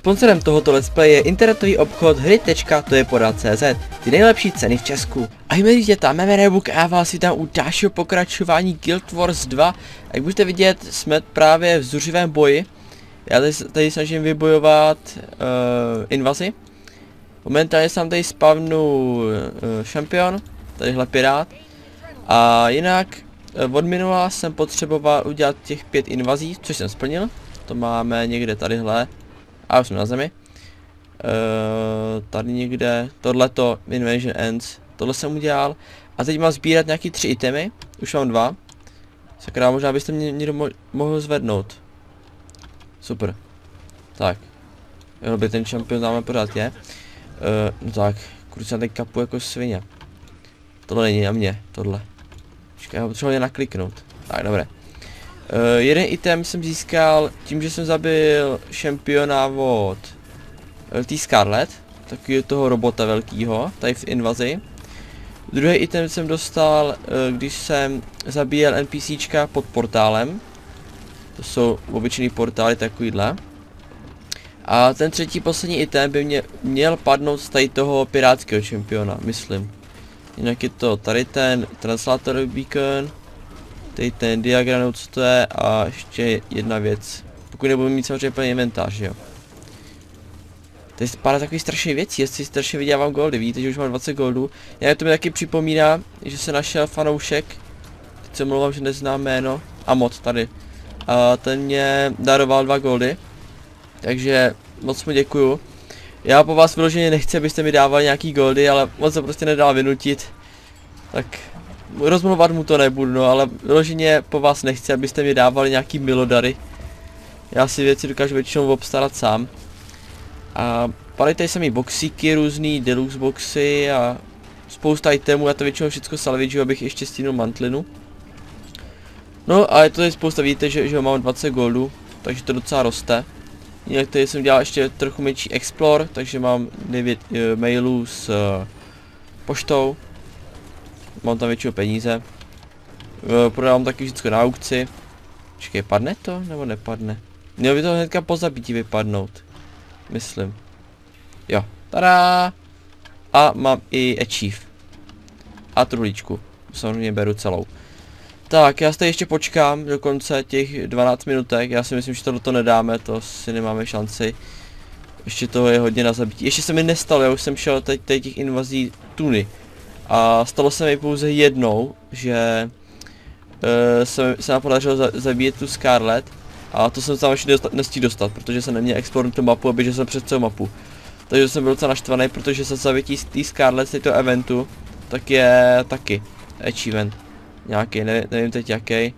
Sponsorem tohoto let's play je internetový obchod hry.tojepoda.cz, ty nejlepší ceny v Česku. A milí děta, mé jméno je Buk a já vás vítám u dalšího pokračování Guild Wars 2. Jak můžete vidět, jsme právě v zuřivém boji. Já tady snažím vybojovat invazi. Momentálně jsem tady spavnu šampion, tadyhle pirát. A jinak od minula jsem potřeboval udělat těch 5 invazí, což jsem splnil. To máme někde tadyhle. A už jsme na zemi. Tady někde, tohleto Invasion Ends, tohle jsem udělal. A teď mám sbírat nějaký 3 itemy, už mám 2. Sakra, možná byste mě někdo mohl zvednout. Super. Tak. Jo, by ten šampion tam pořád je. No tak, kurz na ten kapu jako svině. Tohle není na mě, tohle. Počkej, já potřebuji nakliknout. Tak, dobré. Jeden item jsem získal tím, že jsem zabil šampiona od T Scarlet, takového toho robota velkýho, tady v invazi. Druhý item jsem dostal, když jsem zabíjel NPCčka pod portálem. To jsou obyčejný portály takovýhle. A ten třetí poslední item by mě měl padnout z tady toho pirátského šampiona, myslím. Jinak je to tady ten Translator Beacon. Tady ten diagram, co to je, a ještě jedna věc. Pokud nebudu mít samozřejmě plný inventář, jo. Tady je pár takových strašných věcí, jestli strašně vydělávám goldy, vidíte, že už mám 20 goldů. Já to mi taky připomíná, že se našel fanoušek, teď se mluvám, že neznám jméno, Amot tady. A ten mě daroval 2 goldy, takže moc mu děkuju. Já po vás vyloženě nechci, abyste mi dávali nějaký goldy, ale moc se prostě nedá vynutit. Tak rozmluvat mu to nebudu, no, ale vyloženě po vás nechci, abyste mi dávali nějaký milodary. Já si věci dokážu většinou obstarat sám. A padají tady samý boxíky, různý deluxe boxy a spousta itemů, já to většinou všechno salvageu, abych ještě stihnul mantlinu. No a je to tady spousta, vidíte, že mám 20 goldů, takže to docela roste. Jinak tady jsem dělal ještě trochu menší explore, takže mám 9 mailů s poštou. Mám tam většinou peníze. Prodávám taky vždycky na aukci. Počkej, padne to? Nebo nepadne? Mělo by to hnedka po zabití vypadnout. Myslím. Jo. Tada! A mám i achieve. A truhlíčku. Samozřejmě beru celou. Tak, já tady ještě počkám do konce těch 12 minutek. Já si myslím, že tohle to nedáme, to si nemáme šanci. Ještě toho je hodně na zabití. Ještě se mi nestalo, já už jsem šel teď těch invazí tuny. A stalo se mi pouze jednou, že se nám podařilo zabít tu Scarlet. A to jsem tam ještě nestihl dostat, protože jsem neměl explornout tu mapu a běžel jsem přes celou mapu. Takže jsem byl docela naštvaný, protože se zabití z té Scarlet z této eventu, tak je taky achievement. Nějaký, nevím teď jaký.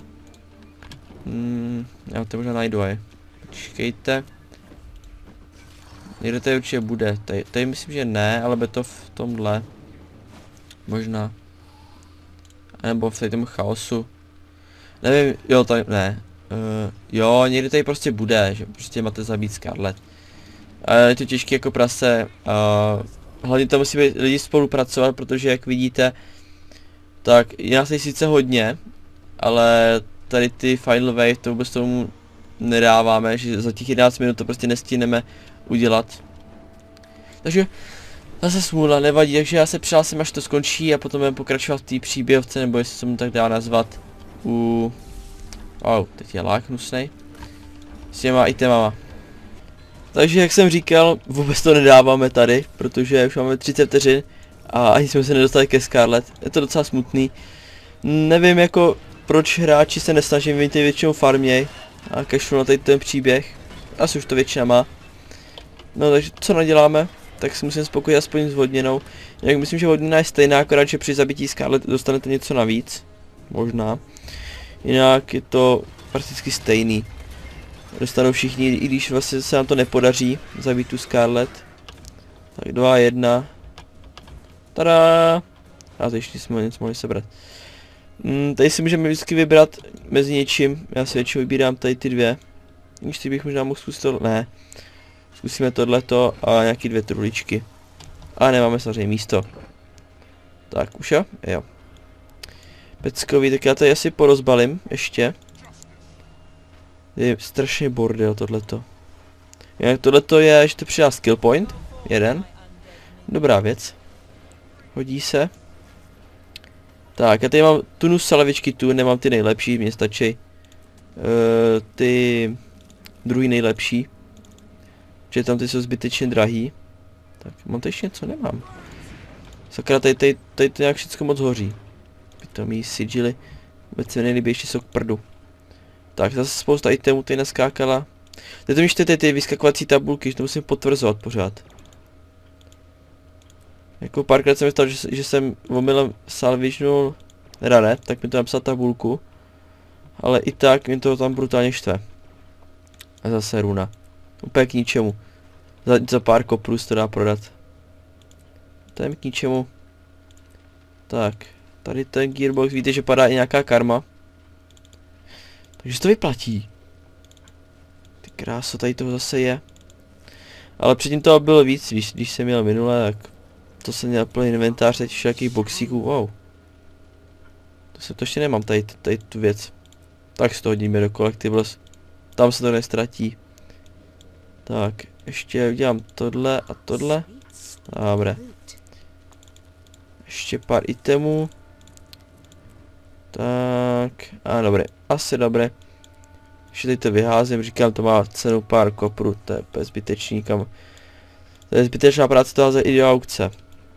Já to možná najdu, počkejte. Někde tady určitě bude, tady myslím, že ne, ale by to v tomhle. Možná. Nebo v tom chaosu. Nevím, jo, tady ne. Jo, někdy tady prostě bude, že prostě máte zabít Scarlet. Je to těžké jako prase. Hlavně to musí být lidi spolupracovat, protože jak vidíte, tak je nás tady sice hodně, ale tady ty final wave to vůbec tomu nedáváme, že za těch 11 minut to prostě nestihneme udělat. Takže zase smůla, nevadí, takže já se přihlásím, až to skončí a potom budeme pokračovat v té příběhovce, nebo jestli se mu tak dá nazvat, wow, teď je lák hnusnej. S těma itemama. Takže jak jsem říkal, vůbec to nedáváme tady, protože už máme 30 vteřin a ani jsme se nedostali ke Scarlet. Je to docela smutný. Nevím jako, proč hráči se nesnaží mít většinou farměj a kašlu na tady ten příběh. Asi už to většina má. No takže co naděláme? Tak si musím spokojit aspoň s vodněnou. Jak myslím, že vodněna je stejná, akorát, že při zabití Scarlet dostanete něco navíc. Možná. Jinak je to prakticky stejný. Dostanou všichni, i když vlastně se nám to nepodaří zabít tu Scarlet. Tak 2, 1. Tada! A teď jsme něco mohli sebrat. Tady si můžeme vždycky vybrat mezi něčím. Já si většinou vybírám tady ty 2. Když bych možná mohl zkusit to... Ne. Zkusíme tohleto a nějaký 2 truhličky. A nemáme samozřejmě místo. Tak už jo? Jo. Peckový, tak já tady asi porozbalím ještě. Je strašně bordel tohleto. Jinak tohleto je, že to přidá skill point. Jeden. Dobrá věc. Hodí se. Tak, já tady mám tunu salavičky tu, nemám ty nejlepší, mně stačí. Ty druhý nejlepší. Protože tam ty jsou zbytečně drahý. Tak, mám tady ještě něco? Nemám. Sakra, tady to nějak všechno moc hoří. Pitomí sigily. Vůbec se mi nelíbí, ještě jsou k prdu. Tak, zase spousta itemů tady naskákala. Teď to mi čtete ty vyskakovací tabulky, že to musím potvrzovat pořád. Jako párkrát jsem mi stalo, že jsem omylem salvižnul rane, tak mi to napsal tabulku. Ale i tak mi to tam brutálně štve. A zase runa. Úplně k ničemu. Za pár koprů se to dá prodat. To je k ničemu. Tak, tady ten gearbox, víte, že padá i nějaká karma. Takže to vyplatí. Ty kráso, tady toho zase je. Ale předtím toho bylo víc, když jsem měl minule, tak to jsem měl plný inventář teď všakých boxíků, wow. To ještě nemám, tady tu věc. Tak si to hodíme do collectibles. Tam se to nestratí. Tak, ještě udělám tohle a tohle. Dobré. Ještě pár itemů. Tak, a dobré, asi dobré. Ještě teď to vyházím, říkám, to má cenu pár koprů, to je zbytečný, kam. To je zbytečná práce, to házet i do aukce.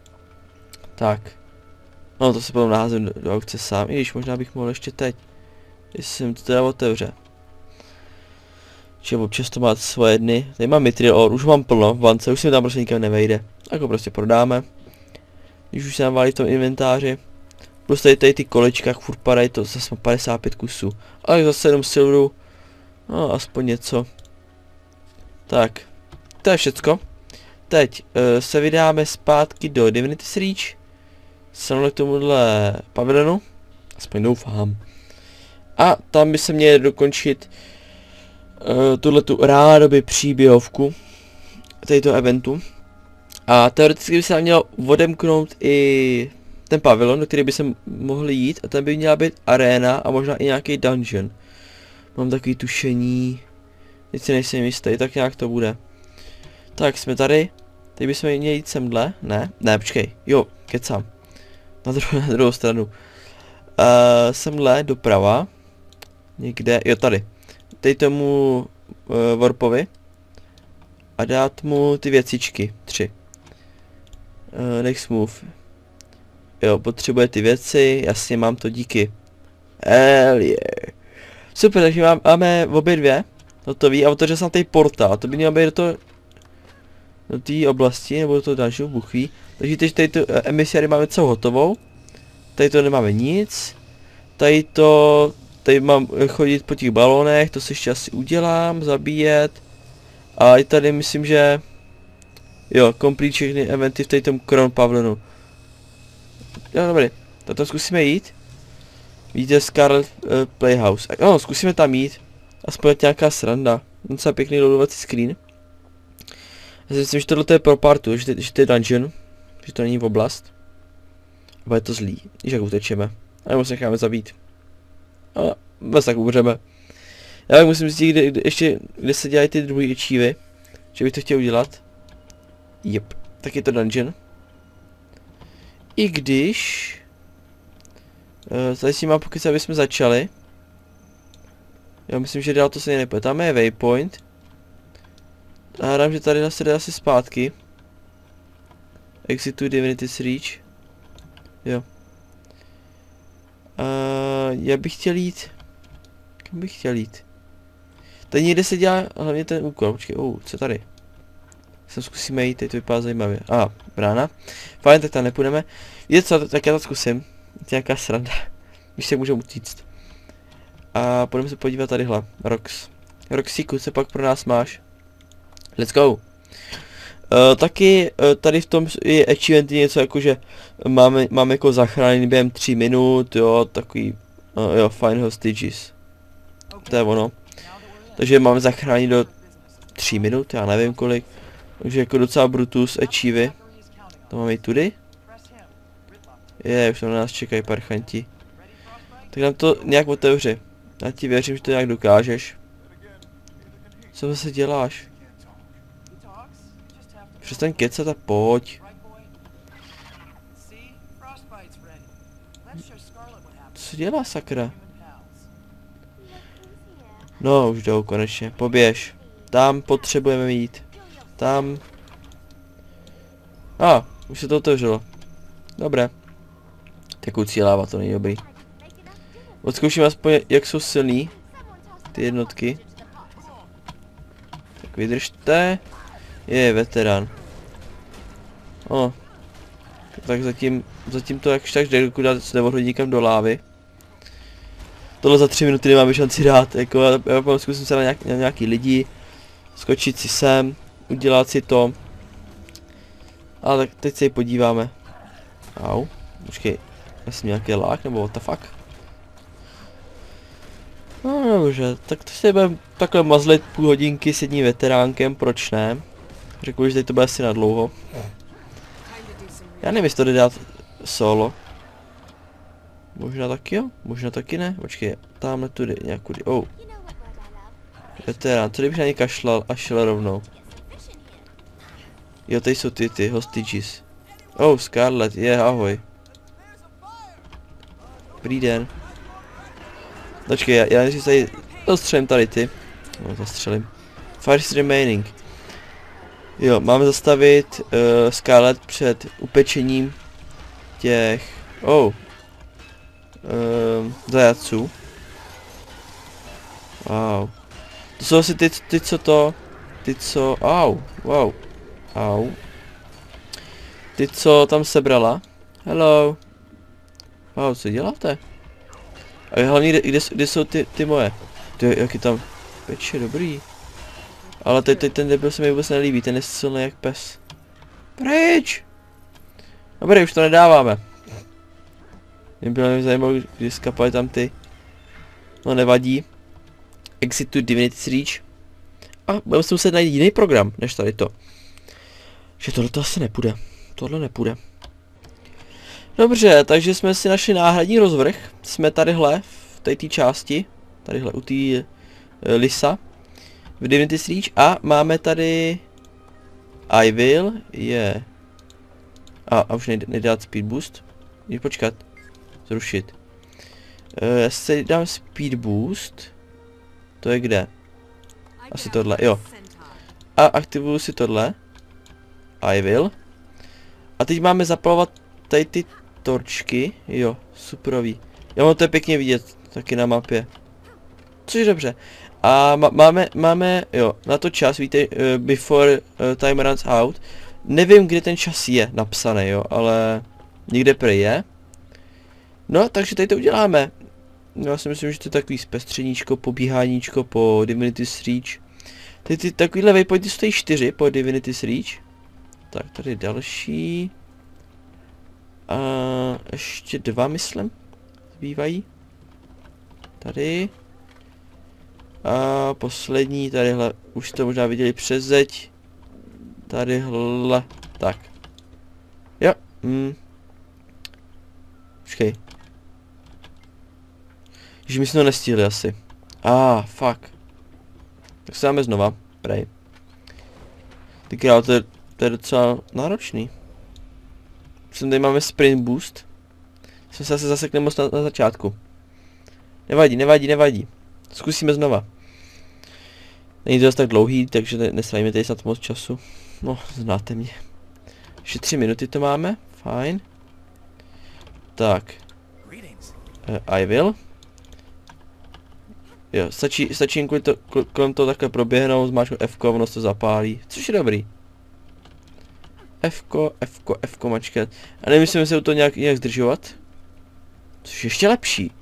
Tak. No to se potom naházím do aukce sám, i když možná bych mohl ještě teď. Jestli jsem to teda otevře. Čiže občas to má svoje dny. Tady mám mithril ore, už mám plno v bance, už se mi tam prostě nikam nevejde. Tak ho prostě prodáme. Když už se nám válí v tom inventáři. Plus tady ty kolečka, furt padají, to zase má 55 kusů. Ale za 7 silverů. No, aspoň něco. Tak, to je všecko. Teď se vydáme zpátky do Divinity's Reach. Jsem k tomuhle pavilonu. Aspoň doufám. A tam by se měli dokončit tuhletu rádoby příběhovku této eventu. A teoreticky by se nám mělo odemknout i ten pavilon, do který by se mohli jít, a tam by měla být arena a možná i nějaký dungeon. Mám takový tušení, teď si nejsem jistý, tak nějak to bude. Tak jsme tady, teď bychom měli jít semhle, ne, počkej, jo, kecám. Na druhou stranu. Semhle doprava, někde, jo tady. Teď tomu warpovi a dát mu ty věcičky, 3. Next move. Jo, potřebuje ty věci, jasně, mám to, díky. Hell yeah. Super, takže máme obě dvě hotový a otevře se nám tady portál, to by mělo být do té oblasti, nebo do toho dalšího buchví. Takže teď tady tu emisiáry máme celou hotovou. Tady to nemáme nic. Tady mám chodit po těch balónech, to si ještě asi udělám, zabíjet. A i tady myslím, že jo, complete všechny eventy v tady tom Crown Pavilionu. Jo, dobrý, tak to zkusíme jít. Vidíte Scarlet Playhouse. No, zkusíme tam jít. Aspoň nějaká sranda. Docela pěkný loadovací screen. Já si myslím, že tohle je pro partu, že to je dungeon. Že to není v oblast. A bude to zlý, když jak utečeme. A nebo se necháme zabít. Ale bez tak umřeme. Já tak musím zjistit, kde se dělají ty druhé achievy. Že bych to chtěl udělat. Jep, tak je to dungeon. I když tady si mám, pokud aby jsme začali. Já myslím, že dál to se nepůjde. Tam je waypoint. A hádám, že tady se jde asi zpátky. Exit to Divinity's Reach. Jo. Já bych chtěl jít. Kam bych chtěl jít? Tady někde se dělá hlavně ten úkol. Počkej, co tady? Sem zkusíme jít, teď to vypadá zajímavě. Brána. Fajn, tak tam nepůjdeme. Víte co, tak já to zkusím. Je to nějaká sranda. Když se můžeme utíct. A půjdeme se podívat tadyhle. Roxíku, co pak pro nás máš? Let's go. Taky tady v tom je achievement něco jako, že máme jako zachránit během 3 minut, jo, takový, jo, fine hostages. To je ono. Takže máme zachránit do 3 minut, já nevím kolik. Takže jako docela brutus achievy. To máme i tudy. Už tam na nás čekají parchanti. Tak nám to nějak otevři. Já ti věřím, že to nějak dokážeš. Co zase děláš? Přestaň kecat a pojď. Co dělá sakra? No, už jdou konečně. Poběž. Tam potřebujeme jít. Tam. Už se to otevřelo. Dobré. Tekoucí láva, to není dobrý. Odzkouším aspoň, jak jsou silný ty jednotky. Tak vydržte. Je veterán. Tak zatím to jakž tak jde, dokud se neodhodí někam do lávy. Tohle za 3 minuty nemáme šanci dát, jako já zkusím se na nějaký lidi, skočit si sem, udělat si to. Ale tak teď se ji podíváme. Počkej, já jsem nějaký lák, nebo what the fuck? No dobře, tak to se budeme takhle mazlit půl hodinky s jedním veteránkem, proč ne? Řekl, že teď to bude asi na dlouho. Já nevím, jestli to jde dát solo. Možná taky jo, možná taky ne. Počkej, tamhle tudy, nějakudy. Veterán, co kdybych na ně kašlal a šel rovnou. Jo, tady jsou ty hostages. Scarlet, ahoj. Dobrý den. Počkej, já než tady zastřelím tady ty. Zastřelím. Fire is remaining. Jo, máme zastavit Scarlet před upečením těch zajatců. Wow. To jsou asi ty co tam sebrala. Hello. Wow, co děláte? A hlavně kde jsou ty moje? Ty, jaký tam peče, dobrý. Ale teď ten debil se mi vůbec nelíbí, ten je silný jak pes. Pryč! Dobrý, už to nedáváme. Mě bylo zajímavé, když skapali tam ty. No nevadí. Exit to Divinity's Reach. A budeme si muset najít jiný program, než tady to. Že tohle to asi nepůjde. Tohle nepůjde. Dobře, takže jsme si našli náhradní rozvrh. Jsme tadyhle, v této části. Tadyhle u té Lisa. V Divinity's Reach. A máme tady I will je. A už nejde dát speed boost. Můžu počkat. Zrušit. Já si dám speed boost. To je kde? Asi tohle, jo. A aktivuju si tohle. I will. A teď máme zapalovat tady ty torčky. Jo, superový. Jo, to je pěkně vidět taky na mapě. Což je dobře. A máme, jo, na to čas, víte, before time runs out. Nevím, kde ten čas je napsaný, jo, ale někde prej je. No, takže tady to uděláme. Já si myslím, že to je takový zpestřeníčko, pobíháníčko po Divinity's Reach. Ty takovýhle waypointy stojí 4 po Divinity's Reach. Tak, tady další. A ještě 2, myslím, zbývají. Tady. A poslední, tadyhle, už to možná viděli přes zeď. Tadyhle, tak. Jo, Počkej. Že my jsme to nestihli asi. Fuck. Tak se dáme znova, prej. Ty král, to je docela náročný. Jsem tady máme sprint boost. Jsme se asi zasekli moc na začátku. Nevadí. Zkusíme znova. Není to zase tak dlouhý, takže nesvajíme tady snad moc času. No, znáte mě. Ještě 3 minuty to máme, fajn. Tak. I will. Jo, stačí jen kolem toho takhle proběhnout, zmáčknu F-ko a ono se to zapálí, což je dobrý. F-ko mačkat. A nemyslím se to nějak zdržovat. Což je ještě lepší.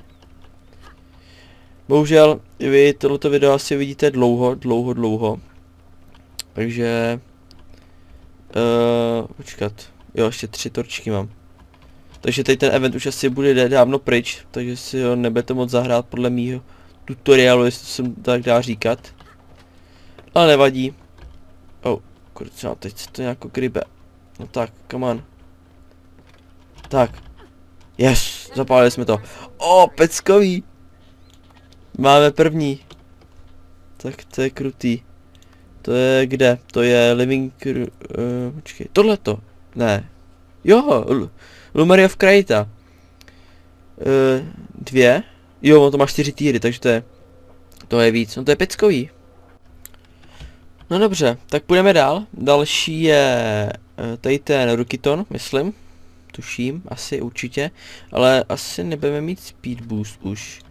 Bohužel, vy tohleto video asi vidíte dlouho. Takže... počkat. Jo, ještě 3 torčky mám. Takže teď ten event už asi bude dávno pryč, takže si ho nebudete moc zahrát podle mýho tutoriálu, jestli to se tak dá říkat. Ale nevadí. Kurča, teď se to nějako krybe. No tak, come on. Tak. Yes, zapálili jsme to. Peckový. Máme první. Tak to je krutý. To je kde? To je Living... počkej, tohleto. Ne. Jo, Lumeria of Krajita. 2. Jo, on to má 4 týry, takže to je víc. No to je peckový. No dobře, tak půjdeme dál. Další je tady ten Rukiton, myslím. Tuším, asi určitě. Ale asi nebudeme mít speed boost už.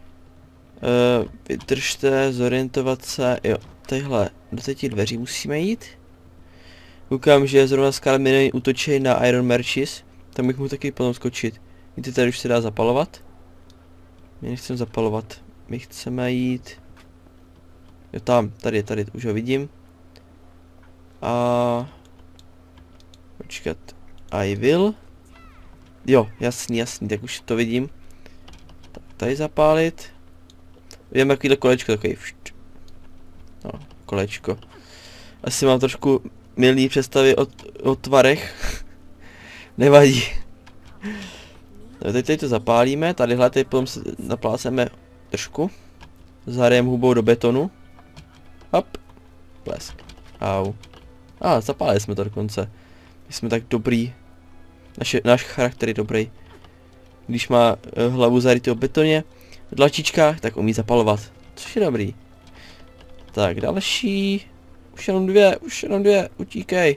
Vydržte, zorientovat se, jo, tadyhle, do těch dveří musíme jít. Koukám, že zrovna Scarlet Minion útočí na Iron Merchis, tam bych mohl taky potom skočit. Víte, tady už se dá zapalovat? My nechceme zapalovat, my chceme jít... Jo, tam, tady, už ho vidím. A... počkat, I will. Jo, jasný, tak už to vidím. Tak tady zapálit. Vidím takovýhle kolečko, takový no, kolečko. Asi mám trošku mylný představy o tvarech. Nevadí. No, teď to zapálíme, tadyhle teď potom se napláceme držku. Zahrajeme hubou do betonu. Hop. Plesk. Au. Zapálili jsme to dokonce. My jsme tak dobrý. Náš charakter je dobrý. Když má hlavu zarytou v betoně, v dlačičkách, tak umí zapalovat. Což je dobrý. Tak, další. Už jenom dvě, utíkej.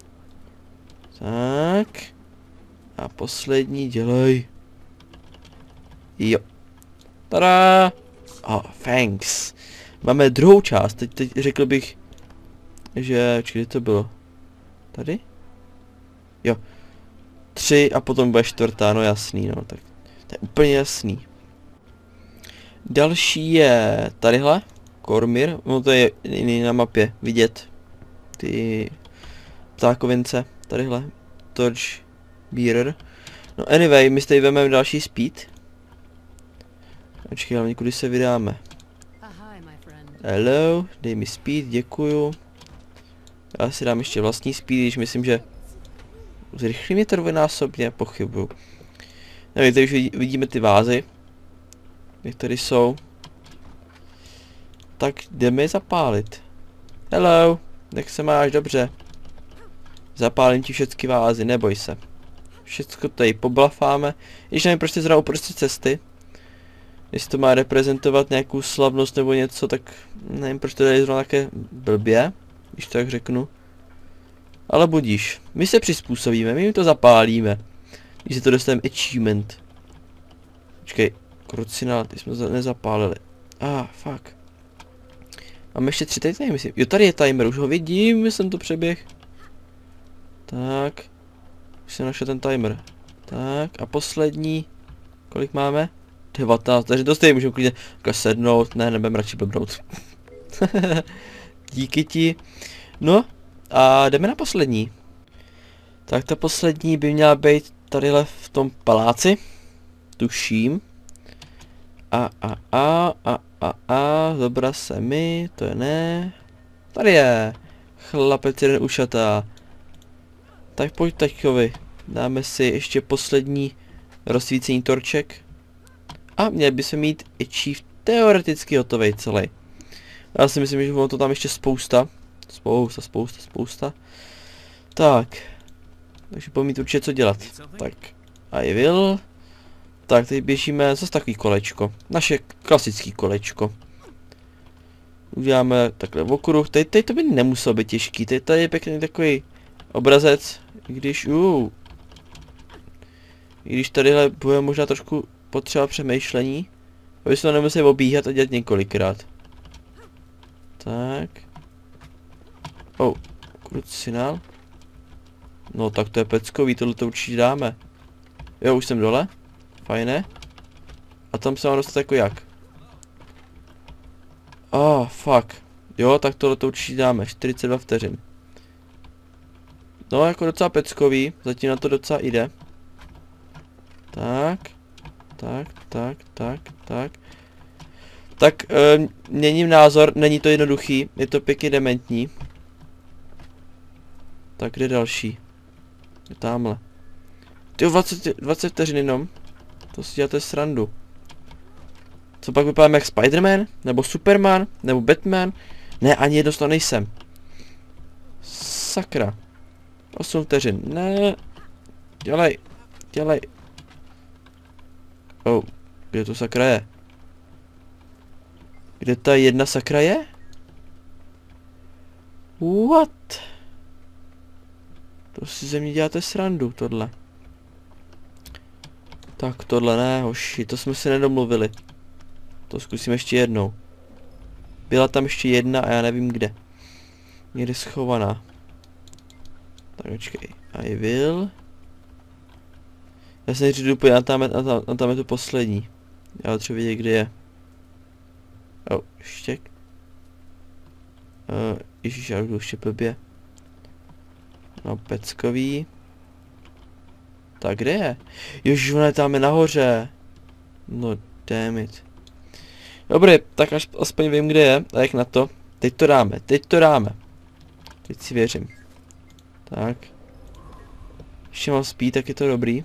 Tak. A poslední dělej. Jo. Tada! Thanks. Máme druhou část, teď řekl bych, že, kde to bylo? Tady? Jo. 3 a potom bude 4, no jasný, no, tak to je úplně jasný. Další je tadyhle, Cormyr, no to je na mapě vidět, ty ptákovince, tadyhle, Torch Bearer. No anyway, my tady vezmeme další speed. Počkej, hlavně kudy se vydáme. Hello, dej mi speed, děkuju. Já si dám ještě vlastní speed, když myslím, že zrychlí mě to dvojnásobně, pochybuju. Nevím, tady už vidíme ty vázy. Jak tady jsou. Tak jdeme je zapálit. Hello, jak se máš, dobře. Zapálím ti všechny vázy, neboj se. Všechno tady poblafáme. Když nevím, proč zrovna uprostřed cesty. Jestli to má reprezentovat nějakou slavnost nebo něco, tak nevím, proč to je zrovna také blbě, když tak řeknu. Ale budíš, my se přizpůsobíme, my jim to zapálíme. Když se to dostaneme achievement. Počkej, krucinál, ty jsme to nezapálili. Fuck. Máme ještě 3 tady, myslím. Jo, tady je timer, už ho vidím, jsem to přeběh. Tak. Už jsem našel ten timer. Tak, a poslední. Kolik máme? 19, takže to stejně můžeme klidně sednout, ne, nebudem radši blbnout. Díky ti. No, a jdeme na poslední. Tak ta poslední by měla být tadyhle v tom paláci. Tuším. Zobra se mi, to je ne. Tady je. Chlapec jeden ušatá. Tak pojď taťkovi. Dáme si ještě poslední rozsvícení torček. A měli bychom mít achieve teoreticky hotovej celý. Já si myslím, že bylo to tam ještě spousta. Spousta. Tak. Takže budeme mít určitě co dělat. Tak. I will. Tak, teď běžíme zase takový kolečko. Naše klasický kolečko. Uděláme takhle v okruh. Teď to by nemuselo být těžký. Teď tady je pěkný takový obrazec. I když tadyhle bude možná trošku potřeba přemýšlení. Aby se to nemuseli obíhat a dělat několikrát. Tak. Krucinál. No tak to je peckový, tohle to určitě dáme. Jo, už jsem dole. Fajné. A tam se mám dostat jako jak? Fuck. Jo, tak tohle to určitě dáme. 42 vteřin. No, jako docela peckový. Zatím na to docela jde. Tak. Tak, měním názor, není to jednoduchý, je to pěkně dementní. Tak, kde další? Je tamhle. Tyjo, 20 vteřin jenom. To si děláte srandu. Co pak vypadám jak Spider-Man? Nebo Superman? Nebo Batman? Ne, ani jedno z toho nejsem. sakra. 8 vteřin. Ne. Dělej. Dělej. Oh, kde to sakra je? Kde ta jedna sakra je? What? To si ze mě děláte srandu, tohle. Tak tohle ne, hoši, to jsme si nedomluvili. To zkusím ještě jednou. Byla tam ještě jedna a já nevím kde. Někde schovaná. Tak počkej. I will. Já se nejdřív jdu úplně tam je to poslední. Já třeba vědět, kde je. Oh, štěk. Ježíš, já jdu ještě blbě. No, peckový. Tak kde je? Ježíš, ona je tam nahoře. No, damn it. Dobrý, tak až aspoň vím, kde je. A jak na to? Teď to dáme, teď to dáme. Teď si věřím. Tak. Ještě mám spít, tak je to dobrý.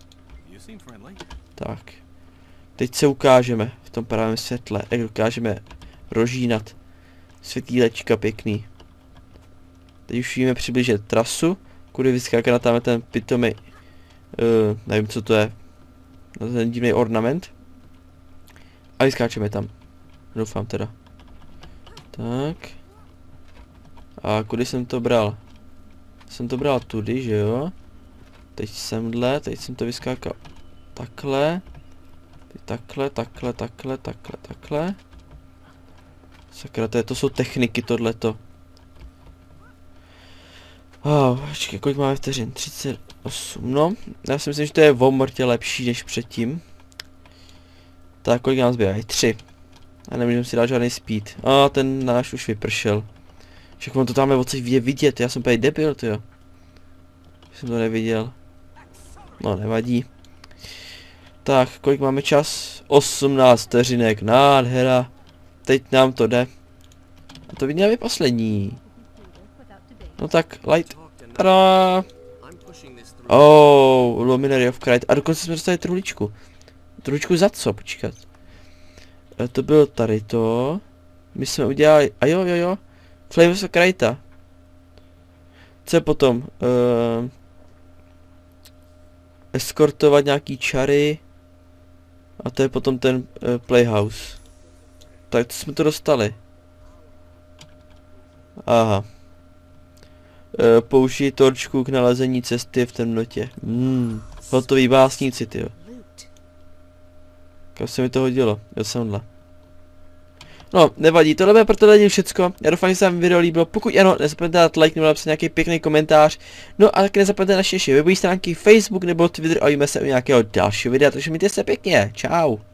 Tak. Teď se ukážeme v tom pravém světle. Jak dokážeme rožínat. Světýlečka pěkný. Teď už víme přiblížit trasu, kudy vyskáká na tam ten pitomý, nevím co to je, na ten divný ornament. A vyskáčeme tam. Doufám teda. Tak. A kudy jsem to bral? Jsem to bral tudy, že jo? Teď semhle, teď jsem to vyskákal takhle. Teď takhle, takhle, takhle, takhle, takhle. Sakra, to jsou techniky tohleto. Počkej, kolik máme vteřin? 38, no. Já si myslím, že to je o mrtě lepší než předtím. Tak, kolik nám zbývají? 3. A nemůžeme si dát žádný speed. Ten náš už vypršel. Však on to tam je odsud vidět, já jsem úplně debil, tyjo. Jsem to neviděl. No, nevadí. Tak, kolik máme čas? 18 vteřinek, nádhera. Teď nám to jde. A to by měl být poslední. No tak, light. Tada! Oh, Luminary of Crite. A dokonce jsme dostali truhličku. Truhličku za co? Počkat. To bylo tady to. My jsme udělali... A jo. Flames of Crite. Co je potom? Eskortovat nějaký čary. A to je potom ten Playhouse. Tak to jsme to dostali. Aha. Použij torčku k nalezení cesty v temnotě. Hotový básníci, tyjo. Kam se mi to hodilo? Jo, semhle. No, nevadí, tohle bude pro tohle díl všecko. Já doufám, že se vám video líbilo. Pokud ano, nezapomeňte dát like nebo napsat nějaký pěkný komentář. No a taky nezapomeňte naše webové stránky Facebook nebo Twitter a uvidíme se u nějakého dalšího videa. Takže mějte se pěkně. Čau.